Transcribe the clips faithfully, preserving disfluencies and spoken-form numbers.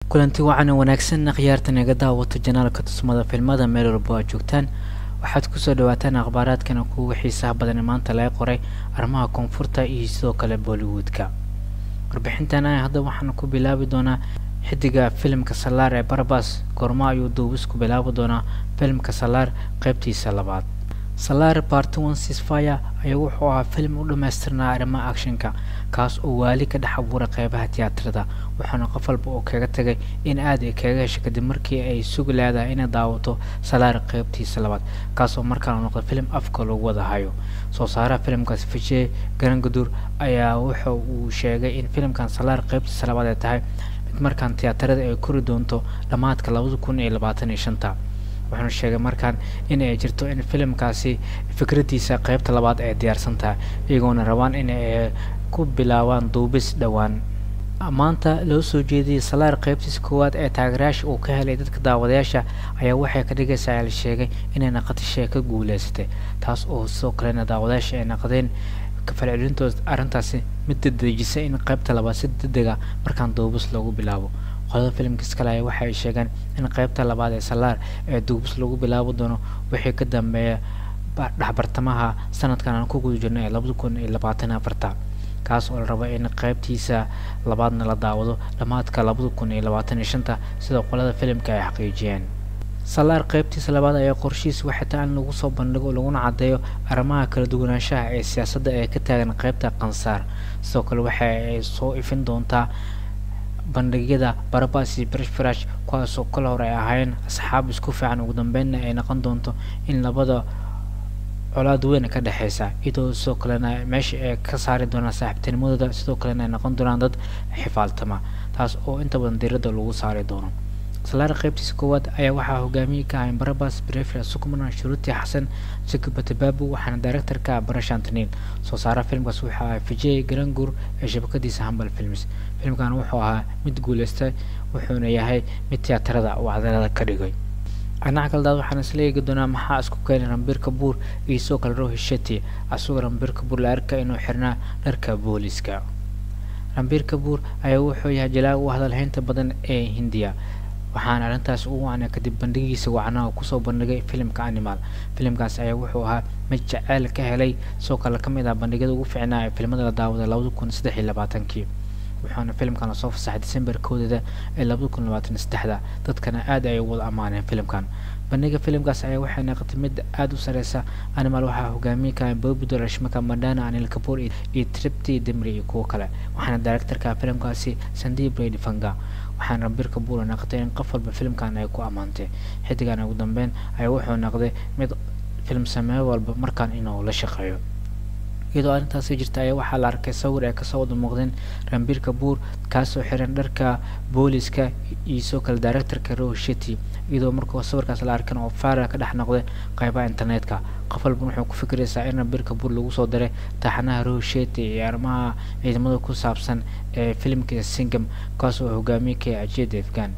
kulanti wacan wanaagsan khiyaartan naga daawata janaalka tusmada filmada meel walba aad joogtaan waxaad ku soo dhawaataan akhbaaraadkan kuwa xiisaha badan maanta laga qoray arrimaha koonfurta iyo sidoo kale Bollywoodka. warbixintan ay hadda waxaan ku bilaabi doonaa xidiga filimka Salaar ee Barbas goorma ayuu duubis ku bilaabi doonaa filimka Salaar qaybtiisa labaad. Salaar Part one Ceasefire ayaa wuxuu ahaa film u dhameystirnaa arrimaha actionka kaas oo waali ka dhex abuuray qaybaha tiyaatarada waxaana qof walba oo kaga tagay in aad ay kaga hesho kadib markii ay sugi leedahay inay daawato Salaar qaybtiisa labaad kaas oo markaa noqday film afka lagu wada hayo. soo saaraha filimkaas Vijay Garangadur ayaa wuxuu uu sheegay in filimkan Salaar qaybtiisa labaad ay tahay mid markaan tiyaatarada ay kori doonto dhamaadka laba kun iyo labaatan iyo shan waxaanu sheegay markaan in ay jirto in filimkaasi fikradiisa qaybta labaad ay diyaarsan tahay iyagoona rabaan in ay ku bilaabaan duubis dhawaan. maanta loo soo jeediyay Salaar qaybtiisa koowaad ee taageerayaasha uu ka helay dadka daawadayaasha ayaa waxay ka dhigaysaa la sheegay inay naqati sheeko guuleysatay taas oo soo kaleena daawadayaasha ay naqdeen ka falcelintooda arrintaasi mid dadejisay in qaybta labaad si degdeg ah markaan duubis lagu bilaabo. qolada filimkiisa kale ay waxay sheegeen in qaybta labaad ee Salaar ee duubis lagu bilaabo doono wixii ka dambeeya dhaxbartamaha sanadkan aan ku guda jirnay ee laba kun iyo labaatan iyo afar kaas oo la rabo in qaybtiisa labaadna la daawado dhamaadka laba kun iyo labaatan iyo shan sida qolada filimka ay xaqiijiyeen. Salaar qaybtiisa labaad ayaa qorshiis waxa taan lagu soo bandhigo laguna cadeeyo arrimaha kala duwanaanshaha ee siyaasadda ee ka taagan qaybta Qansaar sidoo kale waxa ay soo ifin doontaa bandhigyada Barbas iyo Prithviraj kuwaas oo kala hor ay ahaayeen asxaab isku fiican ugu dambeynna ay noqon doonto in labada colaad weyn ka dhaxaysa iyadoo sidoo kalena meesha ay ka saari doonaan saaxiibtinimadooda sidoo kalena ay noqon doonaan dad xifaaltama taas oo inta badan diiradda lagu saari doono. Salaar qaybtiisa koowaad ayaa waxaa hogaamiye ka ah Barbas, Prithviraj Sukumaran, Shruti Hassan, Chhatrapati Babu waxaana director-ka ah Prashant Neel. soo saaraha filimkaas waxa ah Vijay Garangadur ee shabakadiisa Hambal Films. filimkan wuxuu ahaa mid guuleystay wuxuuna yahay mid tiyaatarada wacdalada ka dhigay. anaga kala waxaan isla eegi doonaa maxaa isku keenay Ranbir Kapoor iyo soo kale Rohit Shetty asoo Ranbir Kapoor la arkay inuu xirnaa dharka booliska. Ranbir Kapoor ayaa wuxuu yahay jilaa u hadal haynta badan ee Hindiya waxaan arintaas ugu wacnaa kadib bandhigiisa wacnaa ku soo bandhigay filimka Animal. filimkaas ayaa wuxuu ahaa mid jacayl ka helay soo kale kamid ah bandhigyada ugu fiicnaa ee filimada la daawada laba kun iyo saddex iyo labaatan waxaana filimkan soo fasaxay December koodada ee laba kun iyo labaatan iyo saddex dadkana aad ay wada amaaneen filimkan. bandhiga filimkaas ayaa waxay noqotay mid aad u sareysa. Animal waxaa hogaamiye ka ah Bobby Deol, Rashmika Mandanna, Anil Kapoor iyo Tripti Dimri iyo kuwa kale waxaana director-ka filimkaasi Sandeep Reddy Fanga. waxaana Ranbir Kapoor noqotay in qof walba filimkan ay ku amaantay xidigan ugu dambeyn ayaa wuxuu noqday mid film sameeyo walba markaan inuu la shaqeeyo. iyadoo arrintaasi jirta ayaa waxaa la arkay sawir ay ka soo wada muuqdeen Ranbir Kapoor kaasoo xiran dharka booliska iyo soo kale director-ka Rohit Shetty iyadoo markuu sawirkaas la arkan oo faara ka dhex noqday qaybaha internetka. qof walba wuxuu ku fikiraysaa in Ranbir Kapoor lagu soo diray taxanaha Rohit Shetty iyo arrimaha ciidamada ku saabsan ee filimka Singham kaas oo hogaamiye ka ah Ajay Devgan.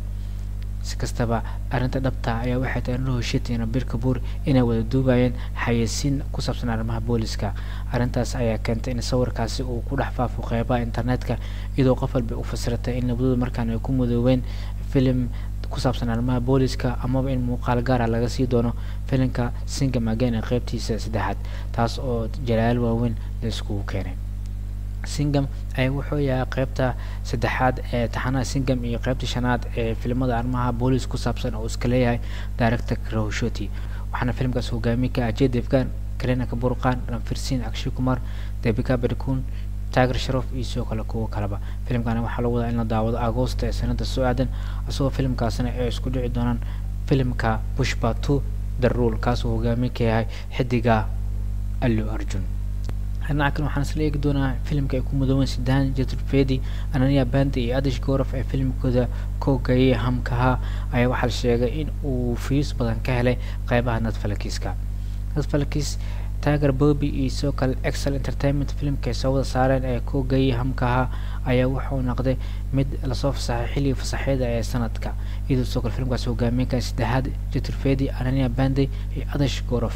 si kastaba arrinta dhabta ayaa waxay tahay in Rohit Shetty iyo Ranbir Kapoor inay wada duubayeen xayeysiin ku saabsan arrimaha booliska. arrintaas ayaa keentay in sawirkaasi uu ku dhex faafo qaybaha internetka iyadoo qof walba u fasiratay in labadooda markaan ay ku mudoobeen filim ku saabsan arrimaha booliska amaba in muuqaal gaar ah laga sii doono filimka Singham Again ee qaybtiisa saddexaad taas oo jalaal waaweyn la iskugu keenay. Singham ay wuxuu yahay qaybta saddexaad ee taxanaha Singham iyo qaybta shanaad ee filimada arrimaha booliska ku saabsan oo iska leeyahay director-ka Rohit Shetty. waxaana filimkaas hogaamiye ka ah Ajay Devgan, Kareena Kapoor Khan, Ranveer Singh, Akshay Kumar, Deepika Padukone, Tiger Shroff iyo sidoo kale kuwa kaleba. filimkan waxaa lagu wadaa in la daawado Agoosto ee sanada soo aadan asagoo filimkaasina ay isku dhici doonaan filimka Pushpa two The Rule kaas oo hogaamiye ka yahay xidiga Allu Arjun. anaga kale waxaan isla eegi doonaa filimka ay ku mudoobeen Siddharth Chaturvedi, Ananya Pandey iyo Adish Gourav ee filimkooda Kogaye Hum Kaha ayaa waxaa la sheegay in uu views badan ka helay qaybaha Netflix-ka. Netflix Tiger Bobby iyo soo kale Excel Entertainment filimka ay soo wada saareen ee Kogaye Hum Kaha ayaa wuxuu noqday mid la soo fasaxay xilli fasaxeeda ee sanadka iyadoo soo kale filimkaas hogaamiye ka ah Siddharth Chaturvedi, Ananya Pandey iyo Adish Gourav.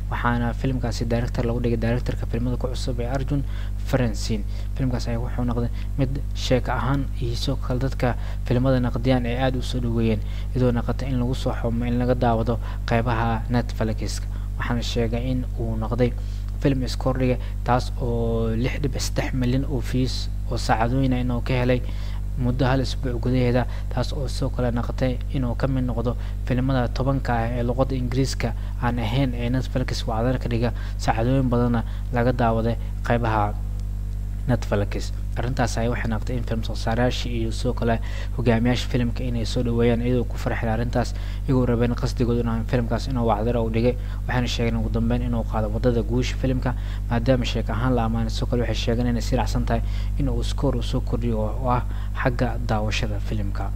waxaana filimkaasi director lagu dhigay directorka filimada ku cusub ee Arjun Francine. filimkaas ayaa wuxuu noqday mid sheeko ahaan iyo sidoo kale dadka filimada naqdiyaan ee aad u soo dhaweeyeen iyadoo noqotay in lagu soo xumo in laga daawado qaybaha Netflix. waxaana sheegay in uu noqday film iskordhiga taas oo lix dhibic saddex milyan oo fees oo saacadooyin ah inuu ka helay muddo hal isbuuc gudaheeda, taas oo sidoo kale noqotay inuu ka mid noqdo filimada tobanka ah ee luqadda Ingiriiska aan ahayn ee Netflix wacdar ka dhiga saacadooyin badanna laga daawaday qaybaha Netflix. arrintaas ay waxay noqotay in film soo saarayaasha iyo sidoo kale hogaamiyaasha filimka inay soo dhaweeyaan iyadoo ku farxeen arrintaas iyagoo rabeen qasdigooda inuu filimkaas inuu wacdar u dhigay. waxaana sheegeen ugu dambeyn inuu qaado wadada guusha filimka maadaama sheeko ahaan la amaanay. sidoo kale waxay sheegeen inay si raacsan tahay inuu score soo kordhiyo oo ah xagga daawashada filimka.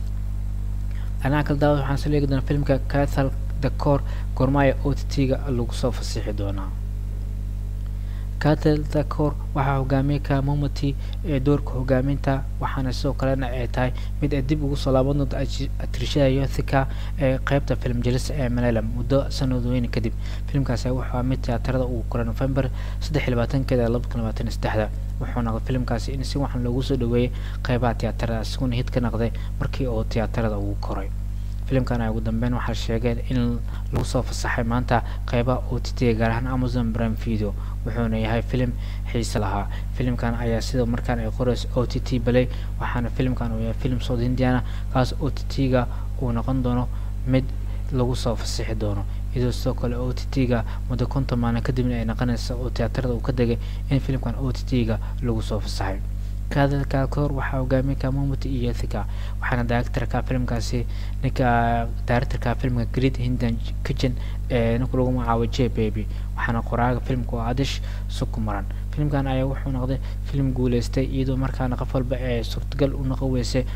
anaa kala daawada waxaan soo leegi doonaa filimka Cathal the Core goormaya O T T-ga lagu soo fasixi doonaa. Cathal the Core waxaa hogaamiye ka Momoti ee doorka hogaaminta, waxaana sidoo kalena ay tahay mid ay dib ugu soo laaban doonto Atrishada Yothika ee qaybta film jelisa ee Malayalam muddo sanadooyin kadib. filimkaasi wuxuu mid tiyaatarada uu koray November saddex iyo labaatankeeda laba kun labaatan iyo saddex wuxuu noqday filimkaasi in si waxan loogu soo dhaweeyay qaybaha tiyaatarada isaguna hit ka noqday markii uu tiyaatarada uu koray. filimkan ay ugu dambeyn waxaa sheegeen in lagu soo fasaxay maanta qaybaha O T T gaar ahaan Amazon Prime Video, wuxuuna yahay filim xiiso lahaa. filimkan ayaa sidoo markaan ay qorayso O T T Play, waxaana filimkan uu yahay filim South Indiana kaas O T T-ga uu noqon doono mid lagu soo fasaxi doono iyadoo sidoo kale O T T-ga muddo konton maalin kadibna ay noqonayso oo tiyaatarada uu ka degay in filimkan O T T-ga lagu soo fasaxay. Cathal the Core waxaa hogaamiye ka Momoti iyo Yothika, waxaana directorka filimkaasi ninka directorka filimka Great Indian Kitchen ee ninka lagu magacaabo J Baby, waxaana qoraaga filimka waa Adish Sukumaran. filimkan ayaa wuxuu noqday filim guuleystay iyadoo markaana qof walba ee suurtagal u noqon weysay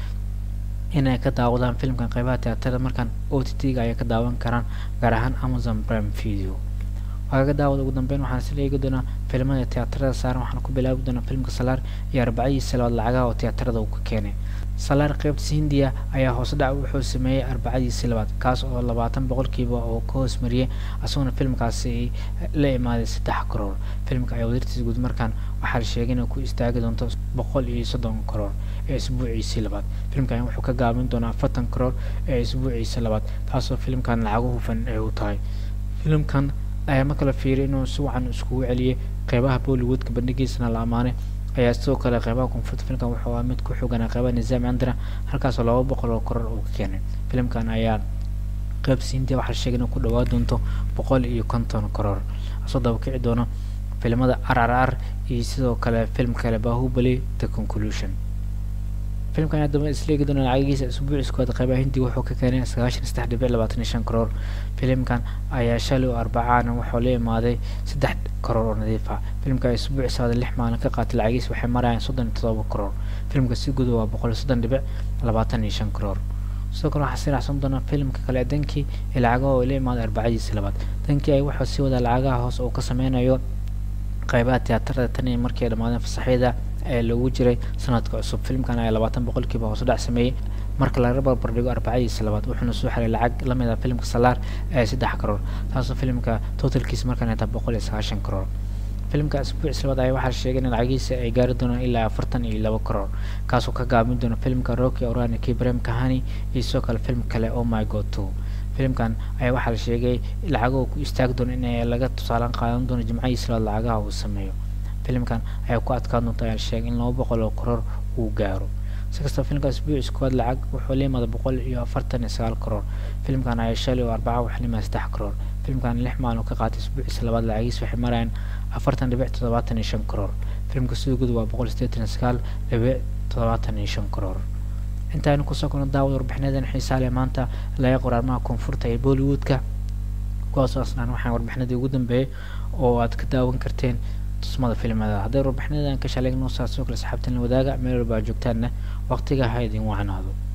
inay ka daawadaan filimkan qaybaha tiyaatarada markaan O T T-ga ay ka daawan karaan gaar ahaan Amazon Prime Video. waxaa daawada ugu dambeyn waxaan sii eegi doonaa filimada tiyaatarada saaran. waxaan ku bilaabi doonaa filimka Salaar iyo arbacadiisa labaad lacagaha oo tiyaatarada uu ka keenay. Salaar qaybta Hindiya ayaa hoos dhac wuxuu sameeyay arbacadiisa labaad kaas oo labaatan boqolkiiba oo ka hoos mariyay asaguna filimkaasi la imaaday saddex karoor. filimka ayaa wadartiisa guud markaan waxaa la sheegay inuu ku istaagi doonto boqol iyo soddon karoor ee isbuuciisa labaad. filimkan wuxuu ka gaabin doonaa afartan karoor ee isbuuciisa labaad, taasoo filimkan lacag hufan ay u tahay. filimkan ayaa marka la fiiriyay inuu si wacan iskugu celiyay qaybaha Bollywoodka bandhigiisana la amaanay ayaa sidoo kale qaybaha koonfurta filimkan wuxuu ahaa mid ku xooganaa qaybaha Nizaam Andra halkaasoo laba boqol oo karoor uu ka keenay. filimkan ayaa qaybta Hindiya waxaa la sheegay inuu ku dhawaan doonto boqol iyo konton karoor asoo daba kici doono filimada R R R iyo sidoo kale film kale Bahubali The Conclusion. filimkan ayaa daba isleegi doona lacagiisa isbuuciisa koowaad qaybaha Hindiya wuxuu ka keenay sagaashan iyo saddex dhibic labaatan iyo shan karoor. filimkan ayaa shalay oo arbacaan wuxuu la imaaday saddex karoor oo nadiif ah. filimka isbuuciisa lix maalin ka qaatay lacagiisa waxay marayaan soddon iyo toddoba karoor. filimka si guud waa boqol iyo soddon dhibic labaatan iyo shan karoor. sidoo kale waxaa sii raacsan doona filimka kale Dankii ee lacagaha oo la imaaday arbacadiisa labaad. Dankii ay wuxuu sii wadaa lacagaha hoos oo ka sameynayo qaybaha tiyaatarada tan iyo markii ay dhamaadeen fasaxyada ee lagu jiray sanadka cusub. filimkan ayaa labaatan boqolkiiba hoos u dhac sameeyay marka laga barbar dhigo arbacadiisa labaad, wuxuuna soo xaray lacag la mid ah filimka Salaar ee saddex karoor, taasoo filimka totalkiisa markaan ay boqol iyo sagaashan karoor. filimka isbuuciisa labaad ayaa waxaa la sheegay in lacagiisa ay gaari doonaan ilaa afartan iyo laba karoor, kaasoo ka gaabin doona filimka Rocky Aurana ki Prem Kahani iyo sidoo kale film kale Oh My God two. filimkan ayaa waxaa la sheegay lacagaha ku istaagi doona in laga tusaalan qaadan doono jimcadiisa labaad lacagaha uu sameeyo. filimkan ayaa ku adkaan doonta ayaa la sheegay in laba boqol oo karoor uu gaaro. si kastaba filimka isbuuciisa koowaad lacag wuxuu la imaaday boqol iyo afartan iyo sagaal karoor. filimkan ayaa shalay oo arbaca waxaa la imaaday saddex karoor. filimkan lix maalin ka qaatay isbuuciisa labaad lacagiisa waxay marayaan afartan dhibic toddobaatan iyo shan karoor. filimka sidoo guud waa boqol siddeetan iyo sagaal dhibic toddobaatan iyo shan karoor. intaaynu kusoo kulno daawada warbixinadan xiisaa leh maanta laga qoray arrimaha koonfurta ee Bollywoodka, kuwaasoo asnaan waxaan warbixinadii ugu dambeeyay oo aad ka daawan karteen tusmada filimada. hadday warbixinadan ka shaleegno saasoo kale asxaabtan la wadaaga meel walba joogtaanna waqtiga ha idin wacnaado.